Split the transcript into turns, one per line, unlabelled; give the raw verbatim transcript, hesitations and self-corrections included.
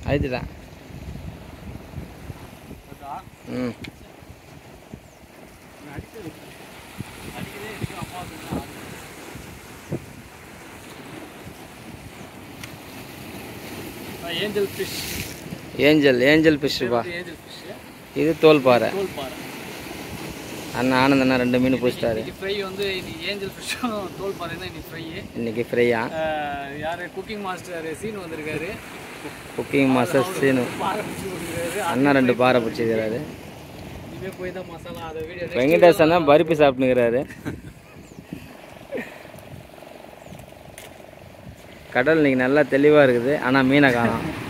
அழுத்திட்டேன். ம்
angel fish.
Angel angel ஃபிஷ்ஷுப்பா. இது தோல் பாறை. அண்ணா ஆனந்தண்ணா ரெண்டு மீன் பிடிச்சிட்டாரு.
ஃப்ரை வந்து இன்னைக்கு ஏஞ்சல் ஃபிஷ்ஷும் தோல் பாறை தான் இன்னைக்கு ஃப்ரை.
இன்னைக்கு ஃப்ரையா?
யார் குக்கிங் மாஸ்டர் சீனு வந்திருக்காரு.
குக்கிங் மாஸ்டர் சீனு அண்ணா ரெண்டு பாறை பிடிச்சிருக்கிறாரு.
இனிமே போய் தான் மசாலா அதை வீடியோ
வெங்கடேஷ் அண்ணா பருப்பி சாப்பிட்டுக்கிறாரு. கடல் இன்னைக்கு நல்லா தெளிவாக இருக்குது, ஆனால் மீனை காணோம்.